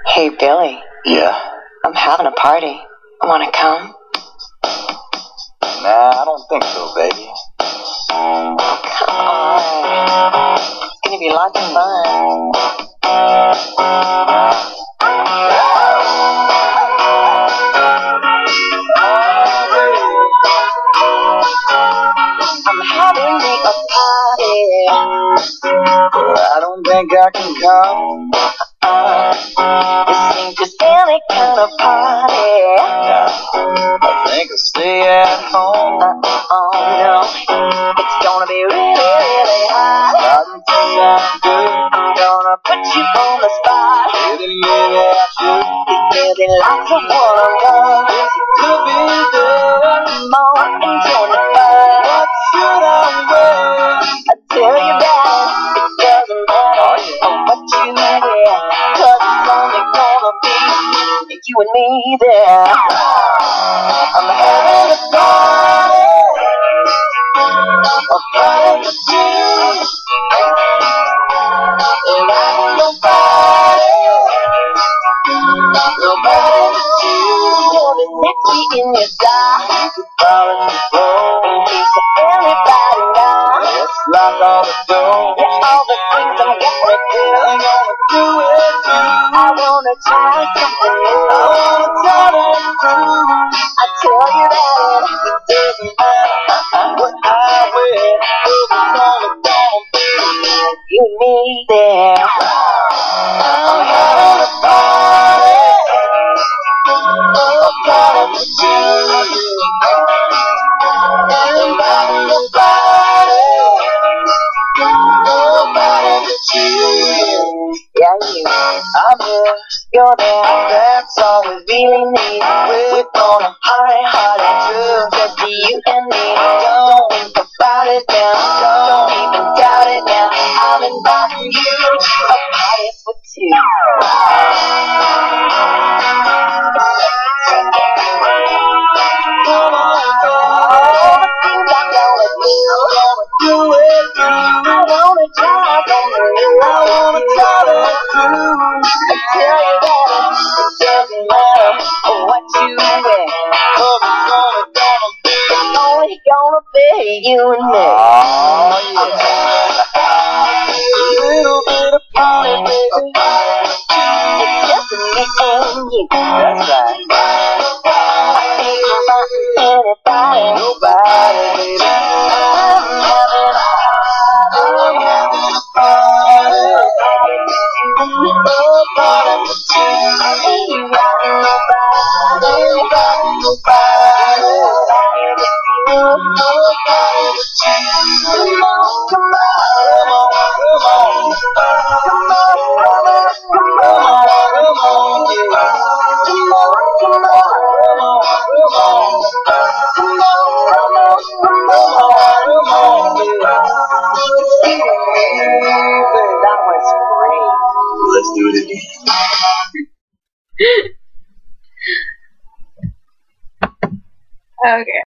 Hey, Billy. Yeah? I'm having a party. Wanna come? Nah, I don't think so, baby. Come on. It's gonna be lots of fun. I'm having me a party. But I don't think I can come. This ain't just any kind of party. Nah, I think I'll stay at home. Oh no, it's gonna be really, really hot. Starting to sound good. I'm gonna put you on the spot. Maybe I should. There'll be lots of one-on-one. Yes, it could be there. Come on and join the fun. What should I wear? I tell you that it doesn't matter what you wear, 'cause it's only gonna be you and me there. I'm having a party for two. And I want nobody but you. You're the sexy in your style. In case of anybody now. Let's lock all the doors. Yeah, all the things I'm gonna do. I'm gonna do it too. I wanna try something new. I wanna tell it through. I tell you that it doesn't matter What I wear, 'cause it's only gonna be you and me there. I'm having a party for two. And I'm nobody but you. Yeah, you. I'm here, You're there. that's all we Really need. We're gonna Party hard and just be you and me. Don't think about it now. Don't even doubt it now. I'm inviting you to a party for two. come on, All the things I'm gonna do it through. I wanna try something new. I wanna tell it through. I tell you that it doesn't matter what you wear. 'Cause it's only gonna be It's only gonna be you and me. oh yeah. A little bit of party, baby. It's just me and you. That's right. I ain't inviting anybody. Nobody, baby. I'm having a party. A party for two. ain't inviting nobody. Nobody, nobody. Nobody but you. Come on, come on. Come on, come on. Come on, come on, come Come on. on, come on, yeah. Come on, come on. Come on, come on. Come on, come on, come Come on. on, come on, yeah. That was great. Let's do it again. Okay.